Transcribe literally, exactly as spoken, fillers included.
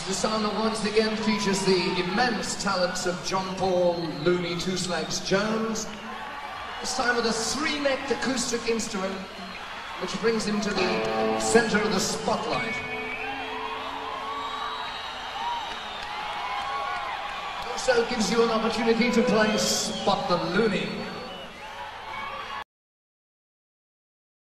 The song that once again features the immense talents of John Paul, Looney, Two Slags Jones. This time with a three-necked acoustic instrument, which brings him to the center of the spotlight. Also gives you an opportunity to play Spot the Looney.